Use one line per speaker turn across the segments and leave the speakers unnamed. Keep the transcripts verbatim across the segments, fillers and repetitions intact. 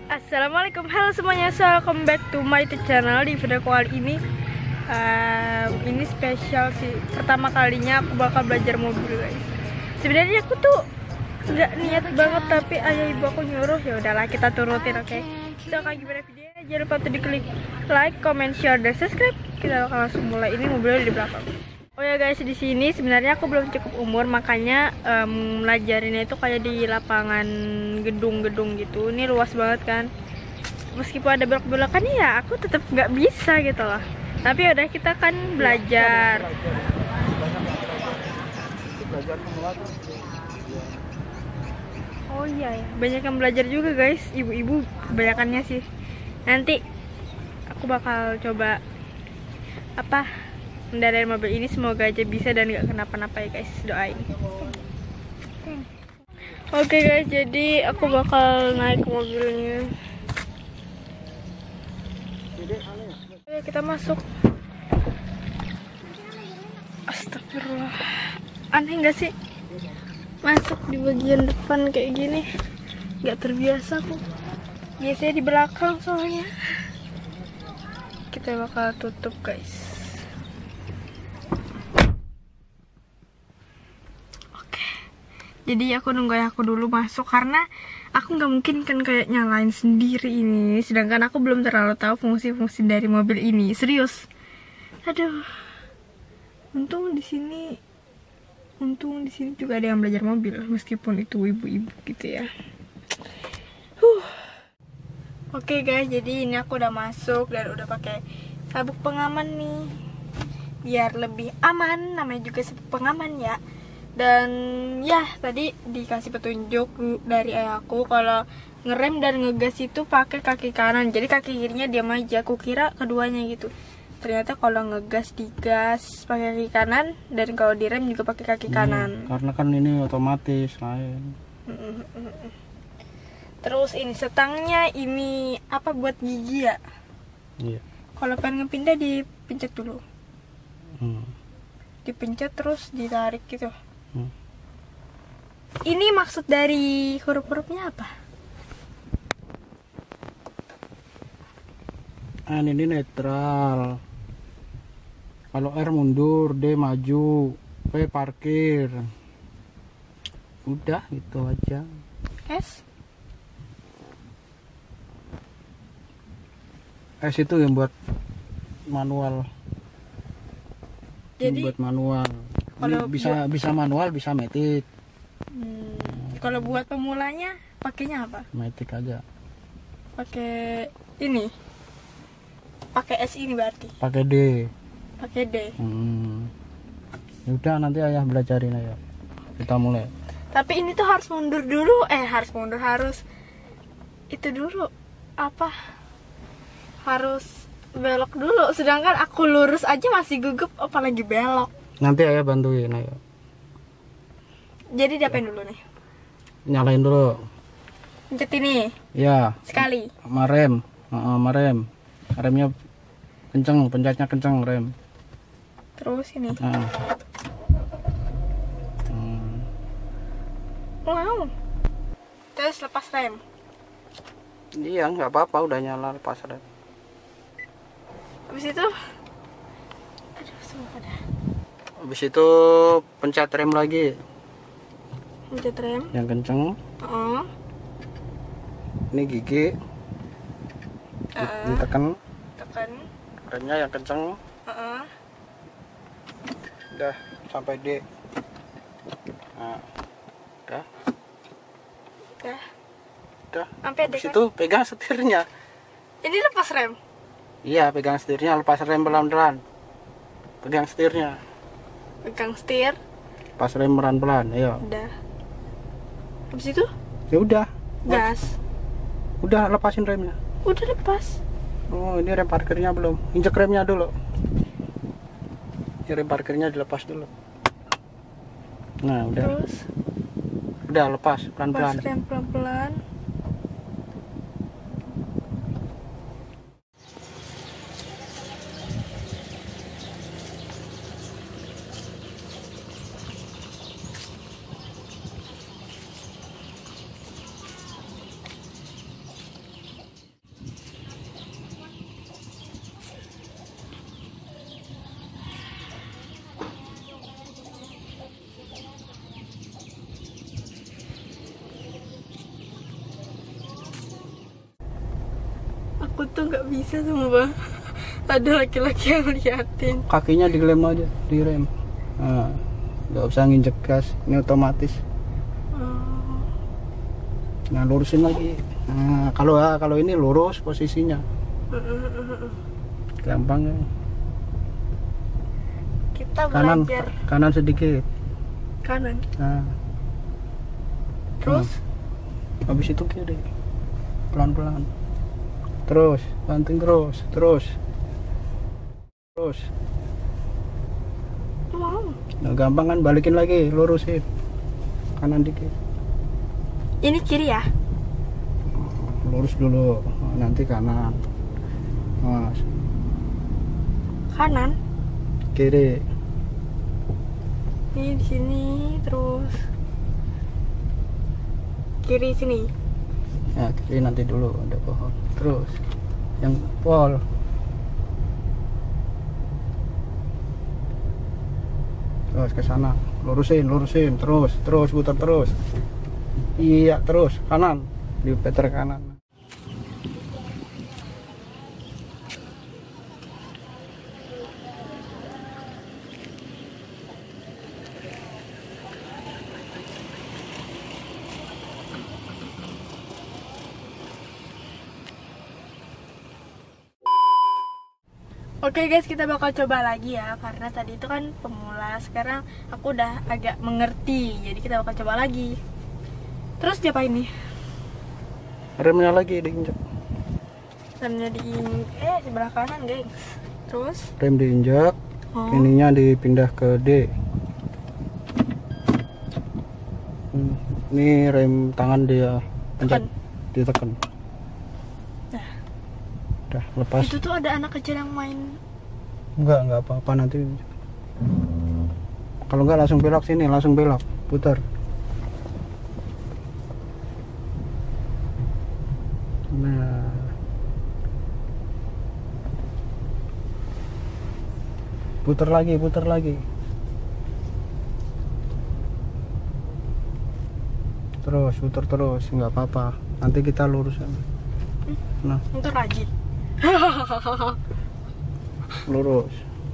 Assalamualaikum, halo semuanya, so welcome back to my YouTube channel. Di video kali ini um, ini spesial sih, pertama kalinya aku bakal belajar mobil guys. Sebenarnya aku tuh nggak niat banget, tapi ayah ibu aku nyuruh, ya udahlah kita turutin, oke okay? So kayak gimana videonya, jangan lupa untuk diklik like, comment, share, dan subscribe. Kita bakal langsung mulai. Ini mobilnya di belakang. Oh ya guys, di sini sebenarnya aku belum cukup umur, makanya um, belajarinnya itu kayak di lapangan gedung-gedung gitu. Ini luas banget kan. Meskipun ada belok-belokannya ya, aku tetap nggak bisa gitu loh. Tapi ya udah, kita kan belajar. Oh iya ya, banyak yang belajar juga guys. Ibu-ibu kebanyakannya sih. Nanti aku bakal coba apa? Mengendarai mobil ini, semoga aja bisa dan gak kenapa-napa ya guys, doain. Oke okay guys, jadi aku bakal naik ke mobilnya. Oke, kita masuk. Astagfirullah, aneh gak sih masuk di bagian depan kayak gini? Gak terbiasa aku, biasanya di belakang soalnya. Kita bakal tutup guys. Jadi aku nunggu aku dulu masuk, karena aku nggak mungkin kan kayak nyalain sendiri ini, sedangkan aku belum terlalu tahu fungsi-fungsi dari mobil ini. Serius, aduh. Untung di sini, untung di sini juga ada yang belajar mobil, meskipun itu ibu-ibu gitu ya. Huh. Oke okay guys, jadi ini aku udah masuk dan udah pakai sabuk pengaman nih, biar lebih aman. Namanya juga sabuk pengaman ya. Dan ya, tadi dikasih petunjuk dari ayahku kalau ngerem dan ngegas itu pakai kaki kanan. Jadi kaki kirinya diam aja. Aku kira keduanya gitu. Ternyata kalau ngegas digas pakai kaki kanan, dan kalau direm juga pakai kaki kanan.
Iya, karena kan ini otomatis lain.
Terus ini setangnya ini apa, buat gigi ya?
Iya.
Kalau pengen ngepindah dipencet dulu.
Hmm.
Dipencet terus ditarik gitu.
Hmm.
Ini maksud dari huruf-hurufnya apa?
N ini netral. Kalau R mundur, D maju, P parkir. Udah gitu aja.
S?
S itu yang buat manual.
Jadi
yang buat manual. Ini
kalau
bisa
buat,
bisa manual, bisa matic.
hmm, kalau buat pemulanya pakainya apa?
Matic aja.
Pakai ini. Pakai S ini berarti.
Pakai D.
Pakai D.
Hmm. Ya udah, nanti ayah belajarin aja. Kita mulai.
Tapi ini tuh harus mundur dulu, eh harus mundur harus itu dulu apa? Harus belok dulu. Sedangkan aku lurus aja masih gugup, apalagi belok.
Nanti ayah bantuin ayo.
Jadi diapain dulu nih?
Nyalain dulu.
Pencet ini.
Ya.
Sekali.
Marem, uh, marem. Remnya kenceng, pencetnya kenceng rem.
Terus ini.
Uh. Hmm.
Wow. Terus lepas rem.
Iya, nggak apa-apa, udah nyala, lepas rem.
Habis itu, aduh semua pada.
Habis itu pencet rem lagi.
Pencet rem.
Yang kenceng.
Oh.
Ini gigi.
Uh,
Ditekan.
Tekan.
Remnya yang kenceng.
Uh-uh.
Udah sampai D. Nah, udah.
Udah.
Udah.
Sampai D
Habis
kan?
itu pegang setirnya.
Ini lepas rem.
Iya, pegang setirnya, lepas rem pelan-pelan. Pegang setirnya.
Pegang setir.
Pas rem pelan-pelan, ayo.
Udah. Habis itu
Ya udah.
gas.
Udah, lepasin remnya.
Udah lepas.
Oh, ini rem parkirnya belum. Injek remnya dulu. Ini rem parkirnya dilepas dulu. Nah, udah.
Terus
Udah lepas
lepas
pelan-pelan.
rem pelan-pelan. aku tuh nggak bisa sumpah. Ada laki-laki yang liatin.
Kakinya dilem aja, direm. Nah, nggak usah nginjek gas, ini otomatis.
Oh.
Nah, lurusin lagi. Nah, kalau kalau ini lurus posisinya. Gampang ya.
Kita
Kanan,
belajar
kanan sedikit.
kanan.
Nah,
Terus
habis itu kiri. Pelan-pelan. Terus, banting terus, terus. Terus.
wow.
Nah, gampang kan, balikin lagi, lurusin. Kanan dikit.
Ini kiri ya?
Lurus dulu. Nah, nanti kanan. Mas,
Kanan.
kiri.
Ini di sini terus kiri sini.
Ya, kiri nanti dulu, ada pohon. Terus yang pol. Terus ke sana, lurusin, lurusin, terus, terus putar terus. Iya, terus kanan, diputar kanan.
Oke guys, kita bakal coba lagi ya, karena tadi itu kan pemula, sekarang aku udah agak mengerti, jadi kita bakal coba lagi. Terus diapain nih?
Remnya lagi diinjak.
Remnya di eh sebelah kanan gengs. Terus
Rem diinjak,
oh.
ininya dipindah ke D. Hmm, ini rem tangan dia pencet, ditekan.
Nah,
udah lepas.
itu tuh ada anak kecil yang main.
Enggak, enggak apa-apa nanti. Kalau enggak langsung belok sini, langsung belok, putar. Nah. Putar lagi, putar lagi. Terus, putar terus, enggak apa-apa. Nanti kita lurusin. Nah,
Itu rajin.
lurus.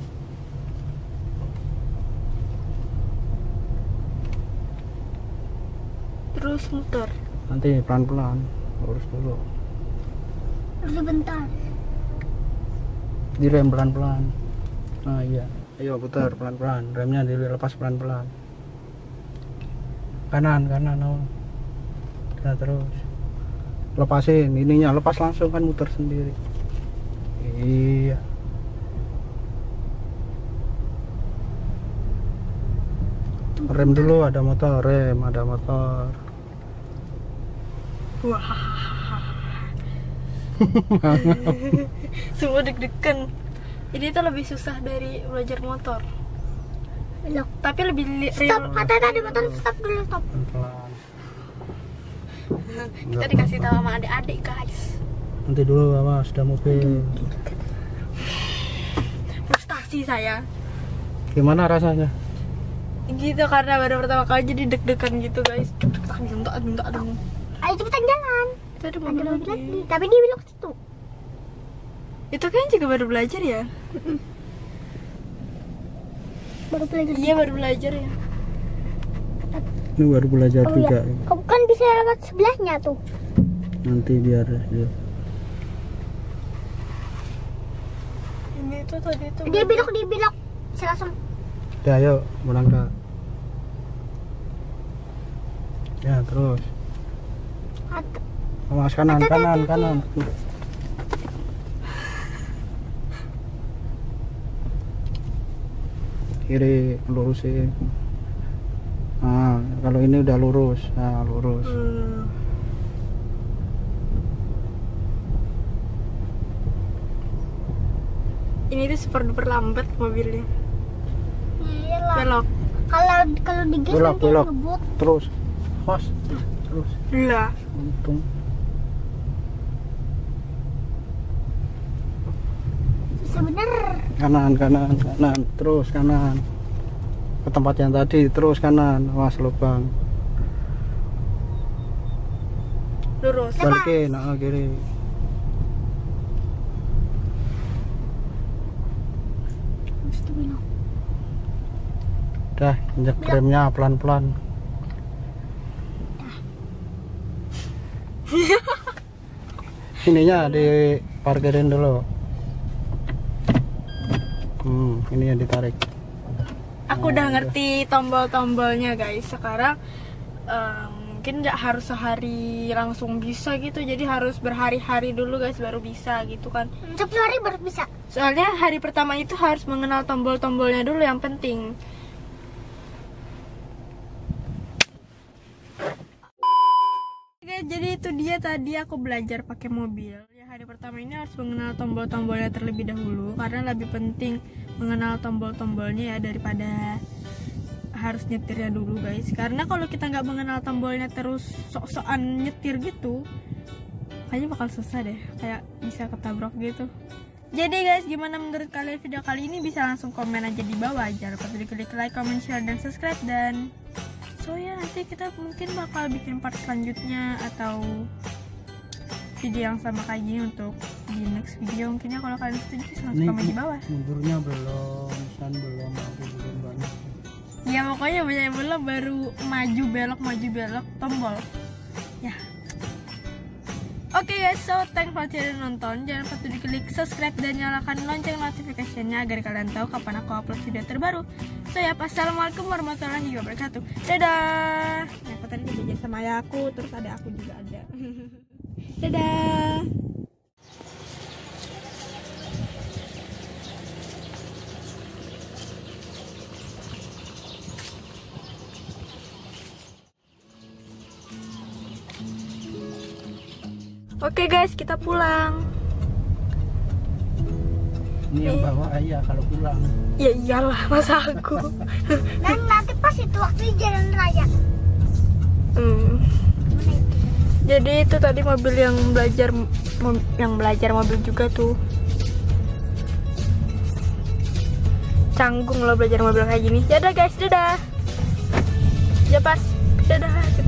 Terus muter.
Nanti pelan-pelan, lurus dulu.
Dulu bentar.
Direm pelan-pelan. Nah, iya. Ayo putar pelan-pelan. Remnya dilepas pelan-pelan. Kanan, kanan, oh. Nah, terus. Lepasin ininya, lepas langsung kan muter sendiri. Iya. Rem dulu, ada motor, rem, ada motor.
Wah. Semua deg-degan. Ini tuh lebih susah dari belajar motor. Belok. Tapi lebih li-
Stop,
real.
kata tadi motor stop dulu, stop.
Pelan-pelan.
Kita dikasih tahu sama adik-adik guys.
Nanti dulu awas, sudah mobil.
Frustasi saya.
Gimana rasanya?
Gitu karena baru pertama kali jadi deg-degan gitu guys. Deg-degan minta minta dong.
Ayo cepetan jalan.
Itu ada
Ada
mobil
mobil
lagi.
lagi, tapi dia belok situ.
Itu kan juga baru belajar ya?
Baru belajar.
Iya baru belajar ya.
Ini baru belajar
Oh
juga.
iya. Kamu kan bisa lewat sebelahnya tuh.
Nanti biar dia.
Ini tuh tadi tuh.
Dia belok, dia belok. Saya langsung.
Ya, ayo berangkat. Ya, terus.
At-
Awas kanan,
Hati-hati,
kanan,
hati-hati.
kanan. Kiri, lurusin. Nah, kalau ini udah lurus. Nah, lurus.
Hmm. Ini tuh super duper lambat mobilnya.
Iya lah.
Belok.
Kalau kalau digas
Belok,
nanti
belok.
ngebut.
Terus. Awas. Terus.
Lah.
Untung.
Sebener.
Kanan, kanan, kanan. Terus kanan. Ke tempat yang tadi, terus kanan. Awas lubang.
Lurus.
Balikin, nah, kiri.
bilang.
Udah, injek remnya pelan-pelan. Ininya diparkirin dulu. Hmm, ini yang ditarik.
Aku udah ngerti tombol-tombolnya guys. Sekarang eh, mungkin nggak harus sehari langsung bisa gitu. Jadi harus berhari-hari dulu guys baru bisa gitu kan.
Sepuluh hari baru bisa.
Soalnya hari pertama itu harus mengenal tombol-tombolnya dulu yang penting. Oke, jadi itu dia tadi aku belajar pakai mobil. Ya, hari pertama ini harus mengenal tombol-tombolnya terlebih dahulu karena lebih penting mengenal tombol-tombolnya ya daripada harus nyetirnya dulu guys. Karena kalau kita nggak mengenal tombolnya terus sok-sokan nyetir gitu, kayaknya bakal susah deh, kayak bisa ketabrak gitu. Jadi guys, gimana menurut kalian video kali ini? Bisa langsung komen aja di bawah. Jangan lupa klik like, comment, share, dan subscribe. Dan so ya, nanti kita mungkin bakal bikin part selanjutnya atau video yang sama kayak gini untuk di next video. Mungkin ya kalau kalian setuju bisa langsung komen di bawah.
Mundurnya belum, san belum, aku belum banyak.
Ya pokoknya banyak belum, baru maju belok maju belok tombol. Ya. Oke okay guys, so thanks for sudah nonton. Jangan lupa diklik subscribe dan nyalakan lonceng notification-nya agar kalian tahu kapan aku upload video terbaru. So ya, assalamualaikum warahmatullahi wabarakatuh. Dadah. Nah, aku tadi dijajan sama ayah aku, terus ada aku juga ada. Dadah. Oke guys, kita pulang.
Ini yang bawa ayah kalau pulang.
Ya iyalah, masa aku.
Dan nanti pas itu waktu di jalan raya.
Hmm.
Mana itu?
Jadi itu tadi mobil yang belajar mo- yang belajar mobil juga tuh. Canggung loh belajar mobil kayak gini. Dadah guys, dadah. Ya pas. Dadah.